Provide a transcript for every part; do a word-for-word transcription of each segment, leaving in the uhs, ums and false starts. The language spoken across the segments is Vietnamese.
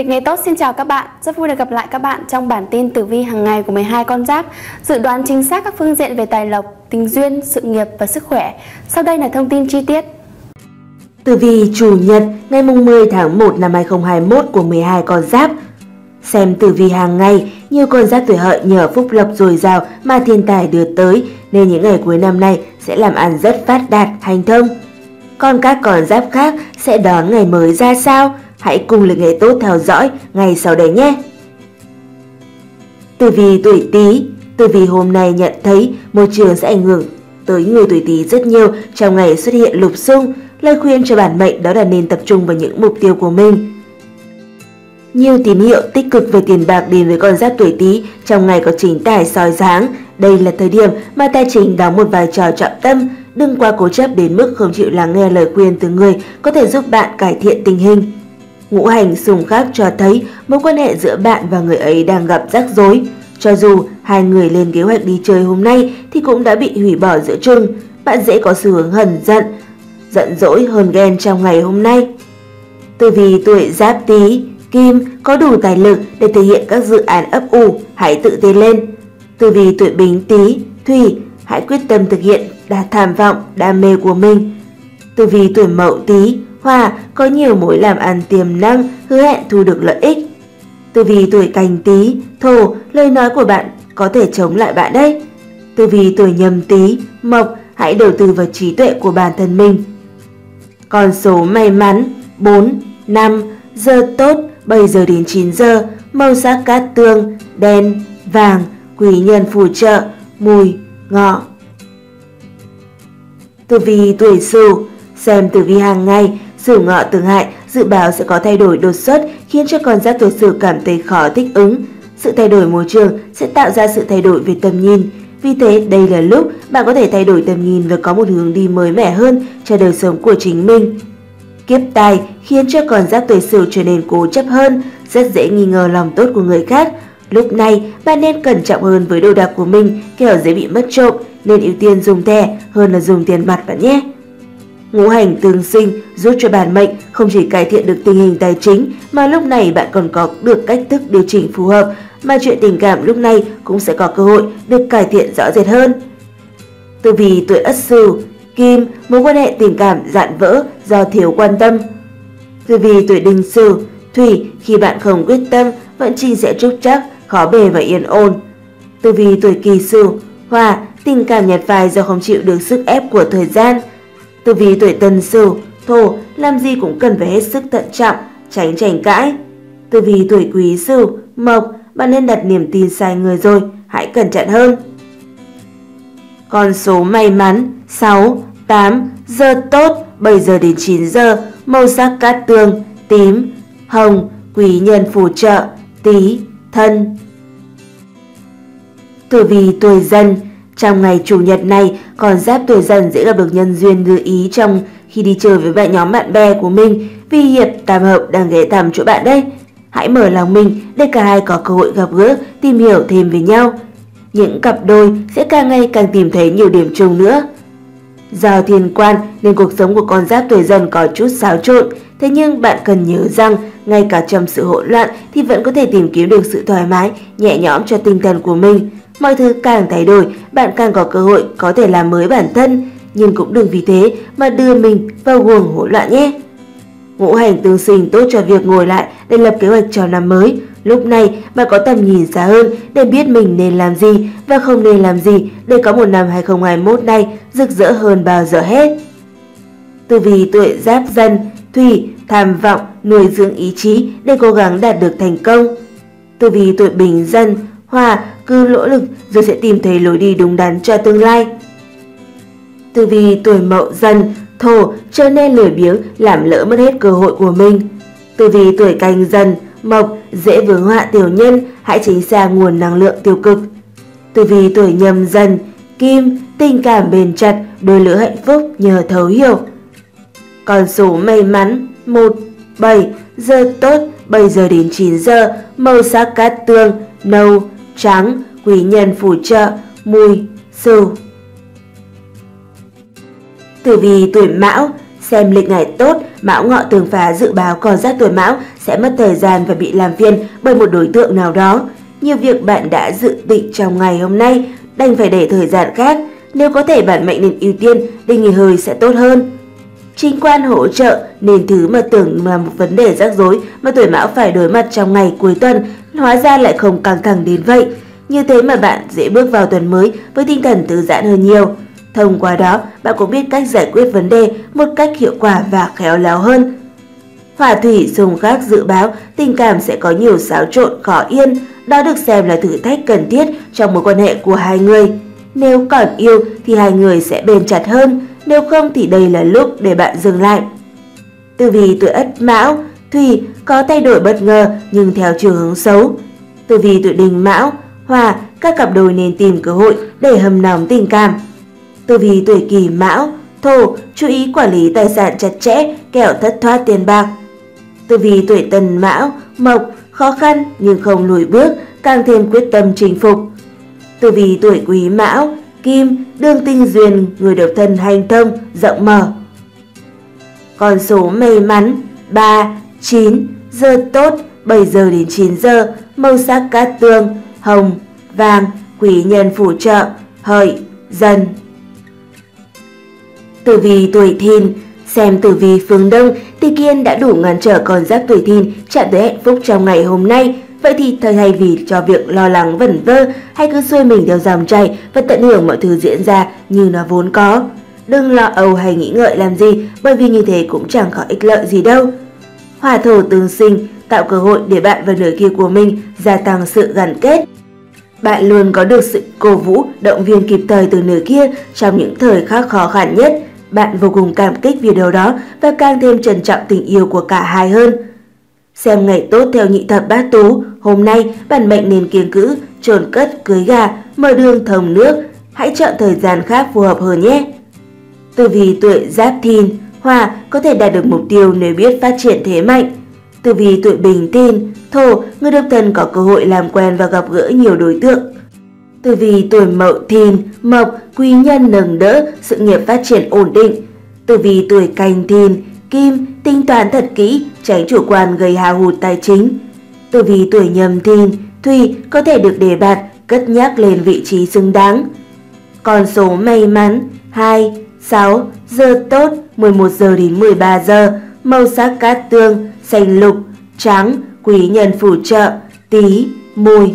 Lịch ngày tốt xin chào các bạn, rất vui được gặp lại các bạn trong bản tin tử vi hàng ngày của mười hai con giáp, dự đoán chính xác các phương diện về tài lộc, tình duyên, sự nghiệp và sức khỏe. Sau đây là thông tin chi tiết. Tử vi Chủ nhật ngày mười tháng một năm hai nghìn không trăm hai mươi mốt của mười hai con giáp. Xem tử vi hàng ngày, nhiều con giáp tuổi Hợi nhờ phúc lộc dồi dào mà thiên tài đưa tới, nên những ngày cuối năm này sẽ làm ăn rất phát đạt, hành thông. Còn các con giáp khác sẽ đón ngày mới ra sao? Hãy cùng lịch ngày tốt theo dõi ngày sau đây nhé. Tử vi tuổi Tý. Tử vi hôm nay nhận thấy môi trường sẽ ảnh hưởng tới người tuổi Tý rất nhiều trong ngày xuất hiện lục xung. Lời khuyên cho bản mệnh đó là nên tập trung vào những mục tiêu của mình. Nhiều tín hiệu tích cực về tiền bạc đến với con giáp tuổi Tý trong ngày có chính tài soi dáng. Đây là thời điểm mà tài chính đóng một vai trò trọng tâm. Đừng quá cố chấp đến mức không chịu lắng nghe lời khuyên từ người có thể giúp bạn cải thiện tình hình. Ngũ hành xung khắc cho thấy mối quan hệ giữa bạn và người ấy đang gặp rắc rối. Cho dù hai người lên kế hoạch đi chơi hôm nay thì cũng đã bị hủy bỏ giữa chừng. Bạn dễ có xu hướng hờn giận, giận dỗi hơn ghen trong ngày hôm nay. Tử vi tuổi Giáp Tý. Kim có đủ tài lực để thể hiện các dự án ấp ủ, hãy tự tin lên. Tử vi tuổi Bính Tý. Thủy, hãy quyết tâm thực hiện đa tham vọng, đam mê của mình. Tử vi tuổi Mậu Tý. Hỏa, có nhiều mối làm ăn tiềm năng, hứa hẹn thu được lợi ích. Tử vi tuổi Canh Tý. Thổ, lời nói của bạn có thể chống lại bạn đấy. Tử vi tuổi Nhâm Tý. Mộc, hãy đầu tư vào trí tuệ của bản thân mình. Con số may mắn bốn, năm, giờ tốt bảy giờ đến chín giờ, màu sắc cát tương, đen, vàng, quý nhân phù trợ, mùi, ngọ. Tử vi tuổi Sửu. Xem tử vi hàng ngày, Sửu Ngọ Tương Hại dự báo sẽ có thay đổi đột xuất khiến cho con giáp tuổi Sửu cảm thấy khó thích ứng. Sự thay đổi môi trường sẽ tạo ra sự thay đổi về tầm nhìn. Vì thế, đây là lúc bạn có thể thay đổi tầm nhìn và có một hướng đi mới mẻ hơn cho đời sống của chính mình. Kiếp tài khiến cho con giáp tuổi Sửu trở nên cố chấp hơn, rất dễ nghi ngờ lòng tốt của người khác. Lúc này, bạn nên cẩn trọng hơn với đồ đạc của mình, kẻo dễ bị mất trộm, nên ưu tiên dùng thẻ hơn là dùng tiền mặt bạn nhé. Ngũ hành tương sinh giúp cho bản mệnh không chỉ cải thiện được tình hình tài chính mà lúc này bạn còn có được cách thức điều chỉnh phù hợp, mà chuyện tình cảm lúc này cũng sẽ có cơ hội được cải thiện rõ rệt hơn. Tử vi tuổi Ất Sửu. Kim, mối quan hệ tình cảm rạn vỡ do thiếu quan tâm. Tử vi tuổi Đinh Sửu. Thủy, khi bạn không quyết tâm, vận trình sẽ trúc trắc, khó bề và yên ổn. Tử vi tuổi Kỷ Sửu. Hỏa, tình cảm nhạt phai do không chịu được sức ép của thời gian. Tử vi tuổi Tân Sửu. Thổ, làm gì cũng cần phải hết sức thận trọng, tránh tranh cãi. Tử vi tuổi Quý Sửu. Mộc, bạn nên đặt niềm tin sai người rồi, hãy cẩn trọng hơn. Con số may mắn sáu, tám, giờ tốt bảy giờ đến chín giờ, màu sắc cát tương, tím, hồng, quý nhân phù trợ, Tý, Thân. Tử vi tuổi Dần. Trong ngày Chủ nhật này, con giáp tuổi Dần dễ gặp được nhân duyên như ý trong khi đi chơi với bạn nhóm bạn bè của mình, vì hiệp tam hợp đang ghé thăm chỗ bạn đây. Hãy mở lòng mình để cả hai có cơ hội gặp gỡ, tìm hiểu thêm về nhau. Những cặp đôi sẽ càng ngày càng tìm thấy nhiều điểm chung nữa. Do thiên quan nên cuộc sống của con giáp tuổi Dần có chút xáo trộn, thế nhưng bạn cần nhớ rằng ngay cả trong sự hỗn loạn thì vẫn có thể tìm kiếm được sự thoải mái, nhẹ nhõm cho tinh thần của mình. Mọi thứ càng thay đổi, bạn càng có cơ hội có thể làm mới bản thân, nhưng cũng đừng vì thế mà đưa mình vào guồng hỗn loạn nhé. Ngũ hành tương sinh tốt cho việc ngồi lại để lập kế hoạch cho năm mới. Lúc này, bạn có tầm nhìn xa hơn để biết mình nên làm gì và không nên làm gì để có một năm hai nghìn không trăm hai mươi mốt này rực rỡ hơn bao giờ hết. Tử vi tuổi Giáp Dần. Thủy, tham vọng, nuôi dưỡng ý chí để cố gắng đạt được thành công. Tử vi tuổi Bính Dần. Hỏa, cứ nỗ lực rồi sẽ tìm thấy lối đi đúng đắn cho tương lai. Tử vi tuổi Mậu Dần. Thổ, trở nên lười biếng làm lỡ mất hết cơ hội của mình. Tử vi tuổi Canh Dần. Mộc, dễ vướng họa tiểu nhân, hãy tránh xa nguồn năng lượng tiêu cực. Tử vi tuổi Nhâm Dần. Kim, tình cảm bền chặt, đôi lứa hạnh phúc nhờ thấu hiểu. Con số may mắn một, bảy, giờ tốt bảy giờ đến chín giờ, màu sắc cát tương, nâu, trắng, quý nhân phù trợ, mùi, Sửu. Tử vi tuổi Mão. Xem lịch ngày tốt, Mão Ngọ tường phá dự báo con giáp tuổi Mão sẽ mất thời gian và bị làm phiền bởi một đối tượng nào đó. Nhiều việc bạn đã dự định trong ngày hôm nay đành phải để thời gian khác. Nếu có thể bạn mệnh nên ưu tiên để nghỉ hơi sẽ tốt hơn. Chính quan hỗ trợ nên thứ mà tưởng là một vấn đề rắc rối mà tuổi Mão phải đối mặt trong ngày cuối tuần hóa ra lại không căng thẳng đến vậy. Như thế mà bạn dễ bước vào tuần mới với tinh thần thư giãn hơn nhiều. Thông qua đó, bạn cũng biết cách giải quyết vấn đề một cách hiệu quả và khéo léo hơn. Hỏa thủy xung khắc dự báo tình cảm sẽ có nhiều xáo trộn khó yên, đó được xem là thử thách cần thiết trong mối quan hệ của hai người. Nếu còn yêu thì hai người sẽ bền chặt hơn, nếu không thì đây là lúc để bạn dừng lại. Tử vi tuổi Ất Mão, Thủy có thay đổi bất ngờ nhưng theo chiều hướng xấu. Tử vi tuổi Đinh Mão, Hỏa, các cặp đôi nên tìm cơ hội để hâm nóng tình cảm. Tử vi tuổi Kỷ Mão, Thổ, chú ý quản lý tài sản chặt chẽ, kẻo thất thoát tiền bạc. Tử vi tuổi Tân Mão, Mộc, khó khăn nhưng không lùi bước, càng thêm quyết tâm chinh phục. Tử vi tuổi Quý Mão, Kim, đường tình duyên, người độc thân hanh thông, rộng mở. Con số may mắn ba, chín, giờ tốt bảy giờ đến chín giờ, màu sắc cát tương, hồng, vàng, quý nhân phù trợ, hợi, dần. Tử vi tuổi Thìn, xem tử vi phương Đông, Tỳ Kiên đã đủ ngăn trở con giáp tuổi Thìn chạm tới hạnh phúc trong ngày hôm nay. Vậy thì thay vì cho việc lo lắng vẩn vơ, hãy cứ xuôi mình theo dòng chảy và tận hưởng mọi thứ diễn ra như nó vốn có. Đừng lo âu hay nghĩ ngợi làm gì, bởi vì như thế cũng chẳng có ích lợi gì đâu. Hỏa thổ tương sinh tạo cơ hội để bạn và nửa kia của mình gia tăng sự gắn kết. Bạn luôn có được sự cổ vũ, động viên kịp thời từ nửa kia trong những thời khắc khó khăn nhất. Bạn vô cùng cảm kích vì điều đó và càng thêm trân trọng tình yêu của cả hai hơn. Xem ngày tốt theo nhị thập bát tú, hôm nay bản mệnh nên kiêng cữ, chôn cất, cưới gà, mở đường thông nước. Hãy chọn thời gian khác phù hợp hơn nhé. Tử vi tuổi Giáp Thìn, Hỏa có thể đạt được mục tiêu nếu biết phát triển thế mạnh. Tử vi tuổi Bính Thìn, Thổ, người độc thân có cơ hội làm quen và gặp gỡ nhiều đối tượng. Tử vi tuổi Mậu Thìn, Mộc, quý nhân nâng đỡ, sự nghiệp phát triển ổn định. Tử vi tuổi Canh Thìn, Kim, tính toán thật kỹ, tránh chủ quan gây hao hụt tài chính. Tử vi tuổi Nhâm Thìn, Thủy có thể được đề bạt, cất nhắc lên vị trí xứng đáng. Con số may mắn hai, sáu, giờ tốt mười một giờ đến mười ba giờ, màu sắc cát tương, xanh lục, trắng, quý nhân phù trợ, Tý, Mùi.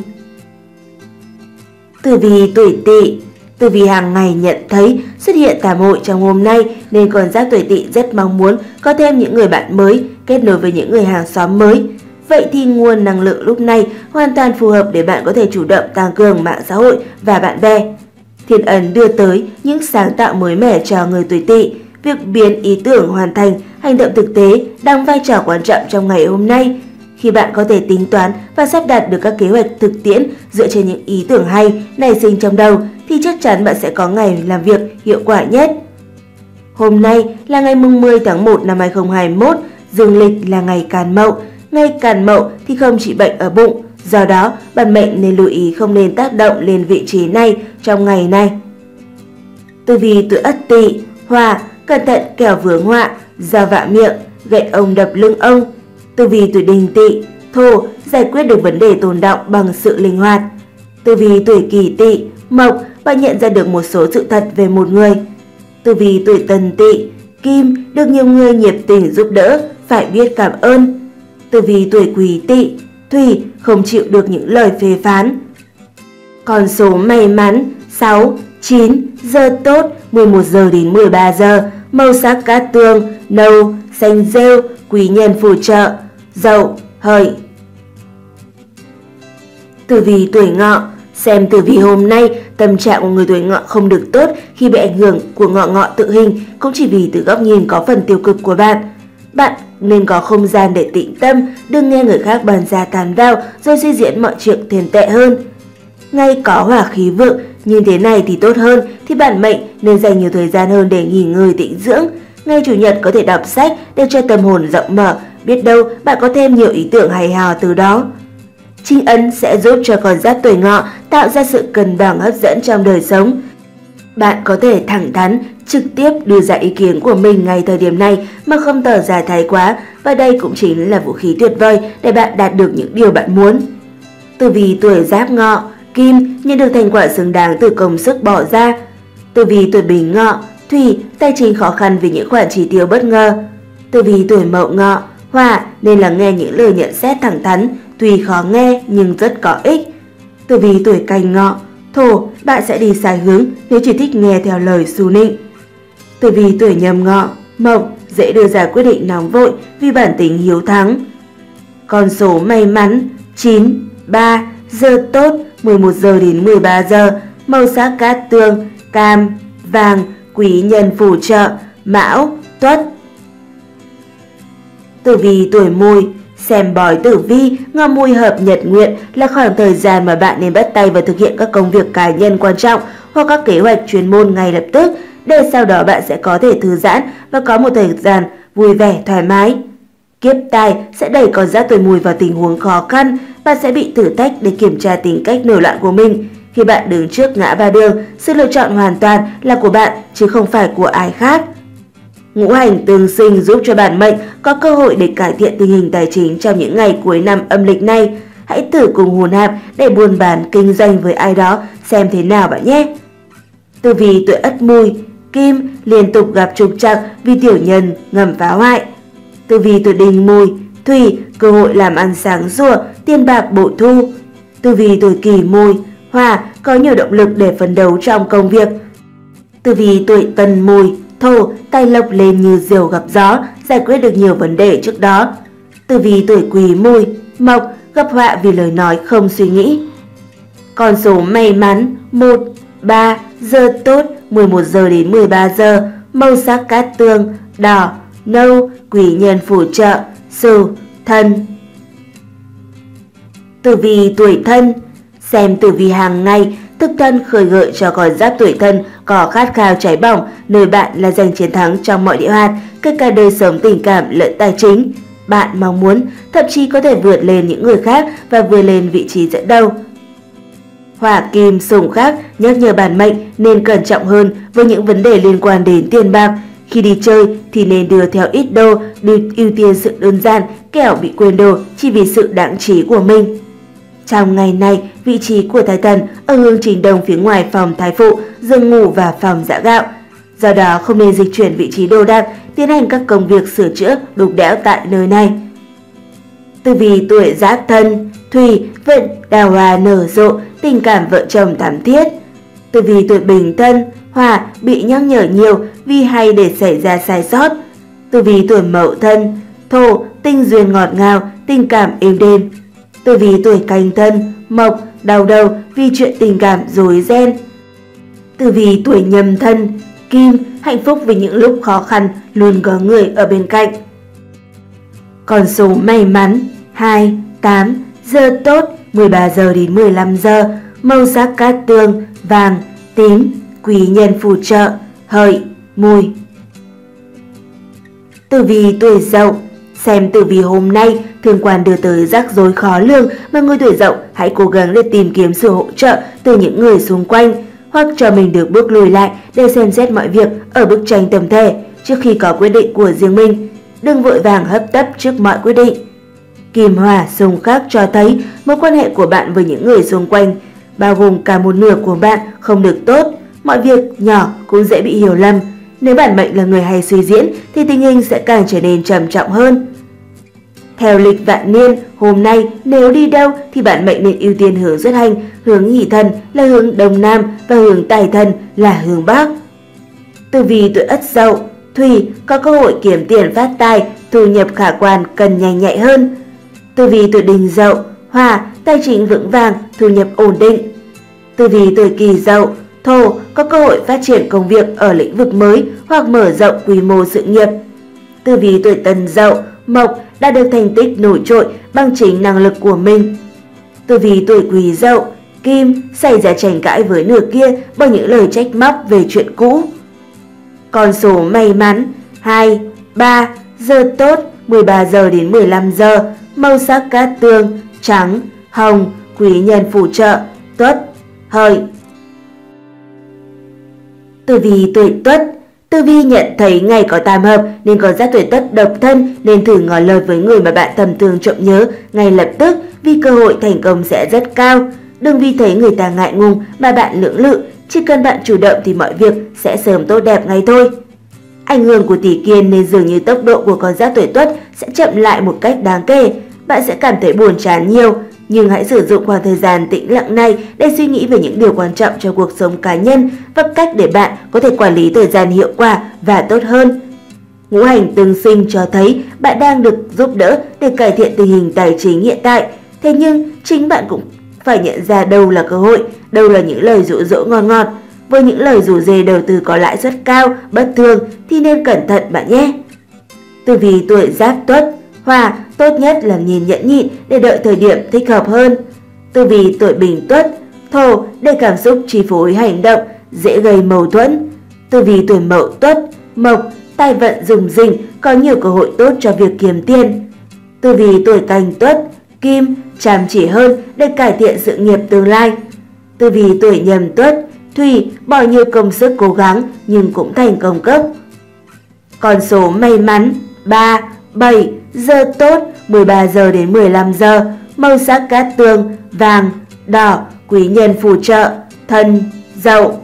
Tử vi tuổi Tỵ, tử vi hàng ngày nhận thấy xuất hiện tam hội trong hôm nay nên con giáp tuổi Tỵ rất mong muốn có thêm những người bạn mới, kết nối với những người hàng xóm mới. Vậy thì nguồn năng lượng lúc này hoàn toàn phù hợp để bạn có thể chủ động tăng cường mạng xã hội và bạn bè. Thiên ấn đưa tới những sáng tạo mới mẻ cho người tuổi Tỵ. Việc biến ý tưởng hoàn thành hành động thực tế đóng vai trò quan trọng trong ngày hôm nay. Khi bạn có thể tính toán và sắp đặt được các kế hoạch thực tiễn dựa trên những ý tưởng hay nảy sinh trong đầu thì chắc chắn bạn sẽ có ngày làm việc hiệu quả nhất. Hôm nay là ngày mười tháng một năm hai nghìn không trăm hai mươi mốt, dương lịch là ngày Càn Mậu. Ngày Càn Mậu thì không trị bệnh ở bụng, do đó bản mệnh nên lưu ý không nên tác động lên vị trí này trong ngày này. Tử vi tuổi Ất Tỵ, Hỏa, cẩn thận kẻo vướng họa, do vạ miệng, gậy ông đập lưng ông. Tử vi tuổi Đinh Tỵ, Thổ, giải quyết được vấn đề tồn đọng bằng sự linh hoạt. Tử vi tuổi Kỷ Tỵ, Mộc, bạn nhận ra được một số sự thật về một người. Tử vi tuổi Tân Tỵ, Kim, được nhiều người nhiệt tình giúp đỡ, phải biết cảm ơn. Tử vi tuổi Quý Tỵ, Thủy, không chịu được những lời phê phán. Con số may mắn sáu, chín, giờ tốt mười một giờ đến mười ba giờ, màu sắc cát tương, nâu, xanh rêu, quý nhân phù trợ, Dậu, Hợi. Tử vi tuổi Ngọ, xem tử vi hôm nay, tâm trạng của người tuổi Ngọ không được tốt khi bị ảnh hưởng của ngọ ngọ tự hình, cũng chỉ vì từ góc nhìn có phần tiêu cực của bạn. Bạn nên có không gian để tĩnh tâm, đừng nghe người khác bàn ra tán vào rồi suy diễn mọi chuyện thêm tệ hơn. Ngày có hỏa khí vượng, như thế này thì tốt hơn, thì bản mệnh nên dành nhiều thời gian hơn để nghỉ ngơi tĩnh dưỡng. Ngày Chủ nhật có thể đọc sách để cho tâm hồn rộng mở, biết đâu bạn có thêm nhiều ý tưởng hay ho từ đó. Chính ấn sẽ giúp cho con giáp tuổi Ngọ tạo ra sự cân bằng hấp dẫn trong đời sống. Bạn có thể thẳng thắn, trực tiếp đưa ra ý kiến của mình ngay thời điểm này mà không tỏ ra thái quá, và đây cũng chính là vũ khí tuyệt vời để bạn đạt được những điều bạn muốn. Tử vi tuổi Giáp Ngọ, Kim nhận được thành quả xứng đáng từ công sức bỏ ra. Tử vi tuổi Bính Ngọ, Thủy tài chính khó khăn vì những khoản chi tiêu bất ngờ. Tử vi tuổi Mậu Ngọ, Hỏa nên lắng nghe những lời nhận xét thẳng thắn, tuy khó nghe nhưng rất có ích. Tử vi tuổi Canh Ngọ, Thổ bạn sẽ đi sai hướng nếu chỉ thích nghe theo lời xu nịnh. Tử vi tuổi Nhâm Ngọ, Mộc dễ đưa ra quyết định nóng vội vì bản tính hiếu thắng. Con số may mắn chín, ba, giờ tốt mười một giờ đến mười ba giờ, màu sắc cát tương, cam, vàng, quý nhân phù trợ, Mão, Tuất. Tử vi tuổi Mùi, xem bói tử vi, ngọ Mùi hợp nhật nguyện là khoảng thời gian mà bạn nên bắt tay vào thực hiện các công việc cá nhân quan trọng hoặc các kế hoạch chuyên môn ngay lập tức, để sau đó bạn sẽ có thể thư giãn và có một thời gian vui vẻ thoải mái. Kiếp tài sẽ đẩy con giáp tuổi Mùi vào tình huống khó khăn, bạn sẽ bị thử thách để kiểm tra tính cách nổi loạn của mình. Khi bạn đứng trước ngã ba đường, sự lựa chọn hoàn toàn là của bạn chứ không phải của ai khác. Ngũ hành tương sinh giúp cho bản mệnh có cơ hội để cải thiện tình hình tài chính trong những ngày cuối năm âm lịch này. Hãy thử cùng hồn hạp để buôn bán kinh doanh với ai đó xem thế nào bạn nhé. Tử vi tuổi Ất Mùi, Kim liên tục gặp trục trặc vì tiểu nhân ngầm phá hoại. Tử vi tuổi Đinh Mùi, Thủy cơ hội làm ăn sáng sủa, tiền bạc bội thu. Tử vi tuổi Kỷ Mùi, Hỏa có nhiều động lực để phấn đấu trong công việc. Tử vi tuổi Tân Mùi, Thổ tài lộc lên như diều gặp gió, giải quyết được nhiều vấn đề trước đó. Tử vi tuổi Quý Mùi, Mộc gặp họa vì lời nói không suy nghĩ. Con số may mắn một, ba, giờ tốt mười một giờ đến mười ba giờ, màu sắc cát tương, đỏ, nâu, quý nhân phù trợ, Sửu, Thân. Tử vi tuổi Thân, xem tử vi hàng ngày, thực thân khơi gợi cho con giáp tuổi Thân có khát khao cháy bỏng, nơi bạn là giành chiến thắng trong mọi địa hạt, kể cả đời sống tình cảm lẫn tài chính. Bạn mong muốn, thậm chí có thể vượt lên những người khác và vươn lên vị trí dẫn đầu. Hỏa Kim Xung Khắc nhắc nhở bản mệnh nên cẩn trọng hơn với những vấn đề liên quan đến tiền bạc. Khi đi chơi thì nên đưa theo ít đô, ưu tiên sự đơn giản, kẻo bị quên đồ chỉ vì sự đáng trí của mình. Trong ngày này, vị trí của Thái Thần ở hướng chính đông phía ngoài phòng Thái Phụ, giường ngủ và phòng giã gạo. Do đó không nên dịch chuyển vị trí đồ đạc, tiến hành các công việc sửa chữa đục đẽo tại nơi này. Tử vi tuổi Giáp Thân, Thủy vận đào hoa nở rộ, tình cảm vợ chồng thắm thiết. Tử vi tuổi Bính Thân, Hỏa bị nhắc nhở nhiều vì hay để xảy ra sai sót. Tử vi tuổi Mậu Thân, Thổ tình duyên ngọt ngào, tình cảm êm đềm. Tử vi tuổi Canh Thân, Mộc đau đầu vì chuyện tình cảm rối ren. Tử vi tuổi Nhâm Thân, Kim hạnh phúc vì những lúc khó khăn luôn có người ở bên cạnh. Con số may mắn hai, tám, giờ tốt mười ba giờ đến mười lăm giờ, màu sắc cát tương, vàng, tím, quý nhân phù trợ, Hợi, Mùi. Tử vi tuổi Dậu, xem tử vi hôm nay thương quan đưa tới rắc rối khó lường, mà người tuổi Dậu hãy cố gắng để tìm kiếm sự hỗ trợ từ những người xung quanh, hoặc cho mình được bước lùi lại để xem xét mọi việc ở bức tranh tổng thể trước khi có quyết định của riêng mình. Đừng vội vàng hấp tấp trước mọi quyết định. Kim Hỏa Xung Khắc cho thấy mối quan hệ của bạn với những người xung quanh, bao gồm cả một nửa của bạn, không được tốt. Mọi việc nhỏ cũng dễ bị hiểu lầm. Nếu bản mệnh là người hay suy diễn thì tình hình sẽ càng trở nên trầm trọng hơn. Theo lịch vạn niên, hôm nay nếu đi đâu thì bản mệnh nên ưu tiên hướng xuất hành, hướng hỷ thần là hướng Đông Nam và hướng tài thần là hướng Bắc. Tử vi tuổi Ất Dậu, Thủy có cơ hội kiếm tiền phát tài, thu nhập khả quan, cần nhanh nhạy hơn. Tử vi tuổi Đinh Dậu, Hỏa tài chính vững vàng, thu nhập ổn định. Tử vi tuổi Kỷ Dậu, Thổ có cơ hội phát triển công việc ở lĩnh vực mới hoặc mở rộng quy mô sự nghiệp. Tử vi tuổi Tân Dậu, Mộc đã được thành tích nổi trội bằng chính năng lực của mình. Tử vi tuổi Quý Dậu, Kim xảy ra tranh cãi với nửa kia bằng những lời trách móc về chuyện cũ. Con số may mắn hai, ba, giờ tốt mười ba giờ đến mười lăm giờ, màu sắc cát tương, trắng, hồng, quý nhân phù trợ, Tuất, Hợi. Tử vi tuổi Tuất, Tử vi nhận thấy ngày có tam hợp nên con giáp tuổi Tuất độc thân, nên thử ngỏ lời với người mà bạn thầm thương trộm nhớ ngay lập tức, vì cơ hội thành công sẽ rất cao. Đừng vì thấy người ta ngại ngùng mà bạn lưỡng lự, chỉ cần bạn chủ động thì mọi việc sẽ sớm tốt đẹp ngay thôi. Ảnh hưởng của tỷ kiên nên dường như tốc độ của con giáp tuổi Tuất sẽ chậm lại một cách đáng kể. Bạn sẽ cảm thấy buồn chán nhiều, nhưng hãy sử dụng khoảng thời gian tĩnh lặng này để suy nghĩ về những điều quan trọng trong cuộc sống cá nhân và cách để bạn có thể quản lý thời gian hiệu quả và tốt hơn. Ngũ hành tương sinh cho thấy bạn đang được giúp đỡ để cải thiện tình hình tài chính hiện tại. Thế nhưng chính bạn cũng phải nhận ra đâu là cơ hội, đâu là những lời dụ dỗ ngon ngọt. Với những lời rủ rê đầu tư có lãi suất cao, bất thường thì nên cẩn thận bạn nhé. Tử vi tuổi Giáp Tuất, Hỏa, tốt nhất là nhìn nhẫn nhịn để đợi thời điểm thích hợp hơn. Tử vi tuổi Bính Tuất, Thổ, để cảm xúc chi phối hành động, dễ gây mâu thuẫn. Tử vi tuổi Mậu Tuất, Mộc, tài vận rủng rỉnh, có nhiều cơ hội tốt cho việc kiếm tiền. Tử vi tuổi Canh Tuất, Kim, chăm chỉ hơn để cải thiện sự nghiệp tương lai. Tử vi tuổi Nhâm Tuất, Thủy, bỏ nhiều công sức cố gắng nhưng cũng thành công cốc. Con số may mắn ba, bảy, giờ tốt mười ba giờ đến mười lăm giờ, màu sắc cát tường, vàng, đỏ, quý nhân phù trợ, Thân, Dậu.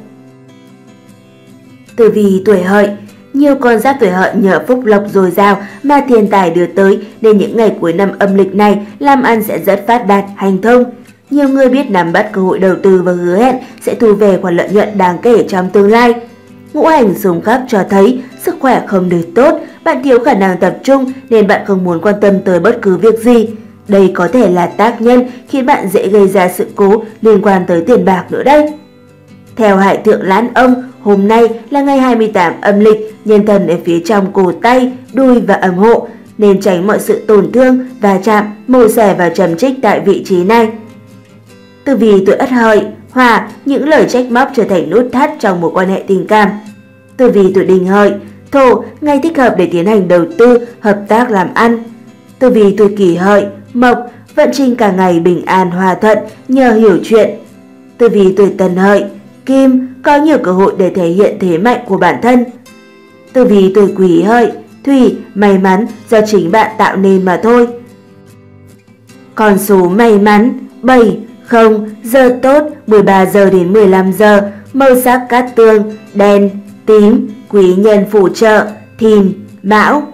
Tử vi tuổi Hợi, nhiều con giáp tuổi Hợi nhờ phúc lộc dồi dào mà thiên tài đưa tới, nên những ngày cuối năm âm lịch này làm ăn sẽ rất phát đạt, hành thông. Nhiều người biết nắm bắt cơ hội đầu tư và hứa hẹn sẽ thu về khoản lợi nhuận đáng kể trong tương lai. Ngũ hành xung khắc cho thấy sức khỏe không được tốt, bạn thiếu khả năng tập trung nên bạn không muốn quan tâm tới bất cứ việc gì. Đây có thể là tác nhân khiến bạn dễ gây ra sự cố liên quan tới tiền bạc nữa đấy. Theo Hải Thượng Lãn Ông, hôm nay là ngày hai mươi tám âm lịch, nhân thần ở phía trong cổ tay, đuôi và âm hộ, nên tránh mọi sự tổn thương, va chạm, mổ xẻ và chấm trích tại vị trí này. Tử vi tuổi Ất Hợi, Hỏa, những lời trách móc trở thành nút thắt trong mối quan hệ tình cảm. Tử vi tuổi Đinh Hợi, Thổ, ngày thích hợp để tiến hành đầu tư, hợp tác làm ăn. Tử vi tuổi Kỷ Hợi, Mộc, vận trình cả ngày bình an hòa thuận nhờ hiểu chuyện. Tử vi tuổi Tân Hợi, Kim, có nhiều cơ hội để thể hiện thế mạnh của bản thân. Tử vi tuổi Quý Hợi, Thủy, may mắn do chính bạn tạo nên mà thôi. Con số may mắn bảy, không, giờ tốt mười ba giờ đến mười lăm giờ, màu sắc cát tường, đen, tím, quý nhân phù trợ, Thìn, Mão.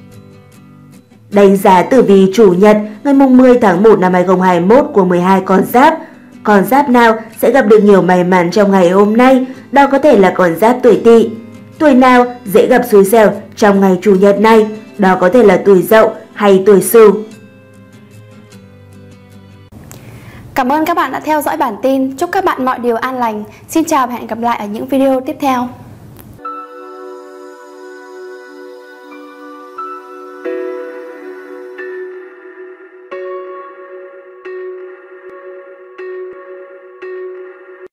Đánh giá tử vi chủ nhật ngày mười tháng một năm hai nghìn không trăm hai mươi mốt của mười hai con giáp. Con giáp nào sẽ gặp được nhiều may mắn trong ngày hôm nay? Đó có thể là con giáp tuổi Tỵ. Tuổi nào dễ gặp xui xẻo trong ngày chủ nhật này? Đó có thể là tuổi Dậu hay tuổi Sửu. Cảm ơn các bạn đã theo dõi bản tin. Chúc các bạn mọi điều an lành. Xin chào và hẹn gặp lại ở những video tiếp theo.